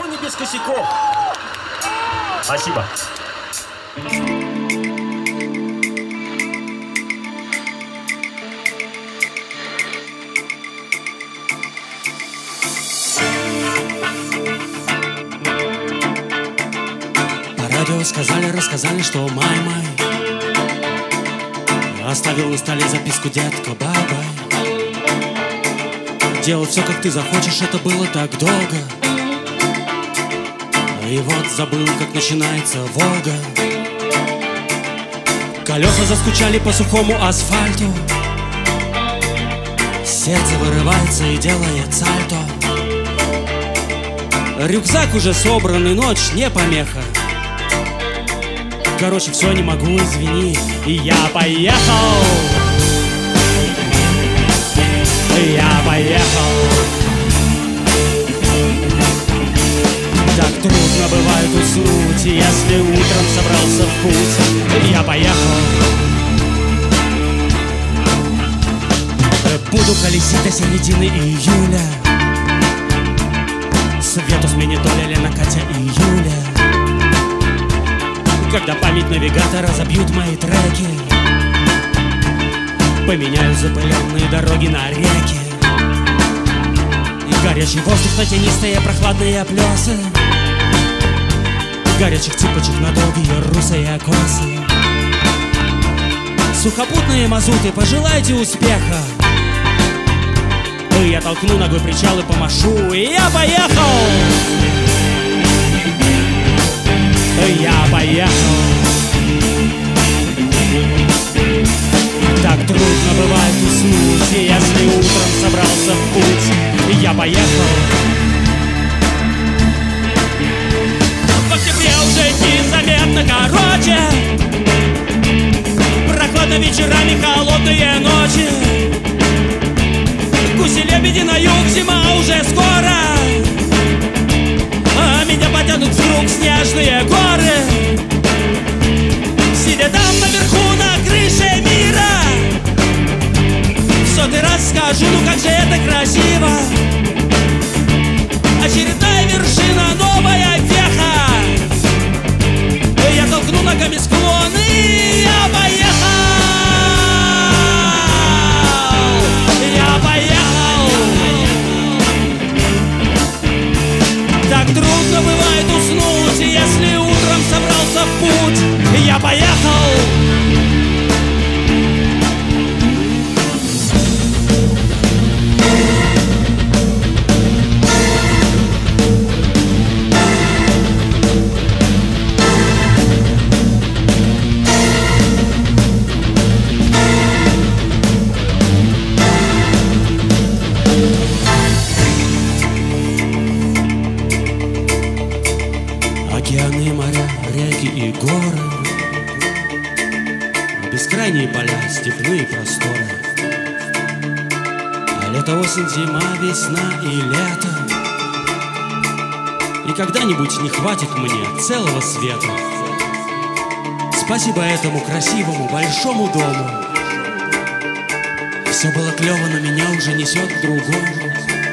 не без косяков. Спасибо. По радио рассказали, что май-май оставил на столе записку: детка, бай-бай. Делал все, как ты захочешь, это было так долго. И вот забыл, как начинается Волга. Колеса заскучали по сухому асфальту. Сердце вырывается и делает сальто. Рюкзак уже собран, и ночь не помеха. Короче, все, не могу, извини. И я поехал. Я поехал. Так трудно бывает уснуть, если утром собрался в путь. Я поехал. Буду колесить до середины июля. Свету сменит доля Лена, Катя и Юля. Когда память навигатора забьют мои треки, поменяю запыленные дороги на реки. И горячий воздух на тенистые прохладные плесы, горячих цыпочек на долгие русые косы. Сухопутные мазуты, пожелайте успеха. Я толкну ногой причал и помашу. И я поехал. Я поехал. Так трудно бывает уснуть, если утром собрался в путь. Я поехал. В октябре уже незаметно короче. Прохладно вечерами, холодные ночи. Гуси-лебеди на юг, зима уже скоро. А меня потянут вдруг снежные горы. Сидя там наверху на крыше мира, в сотый раз скажу, ну как же это красиво. Очередная вершина, новая веха. Я толкну ногами склон, и я поехал. Я поехал. Так трудно бывает уснуть, если утром собрался в путь. Я поехал. Океаны, моря, реки и горы, бескрайние поля, степные просторы. А лето, осень, зима, весна и лето. И когда-нибудь не хватит мне целого света. Спасибо этому красивому большому дому. Все было клево, но меня уже несет к другому.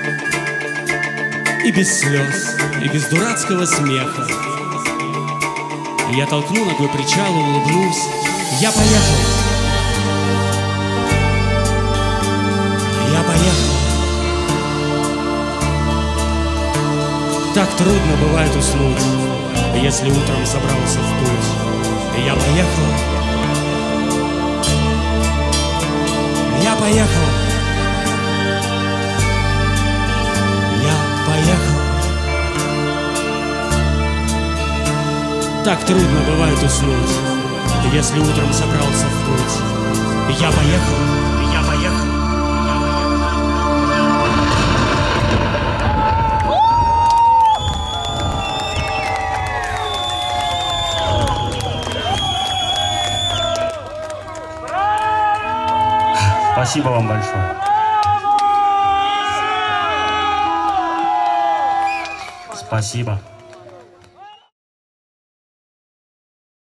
И без слез, и без дурацкого смеха я толкну ногой причал, улыбнусь. Я поехал. Я поехал. Так трудно бывает уснуть, если утром собрался в путь. Я поехал. Я поехал. Я поехал. Так трудно бывает уснуть, если утром собрался в путь. Я поехал. Я поехал. Спасибо вам большое. Спасибо.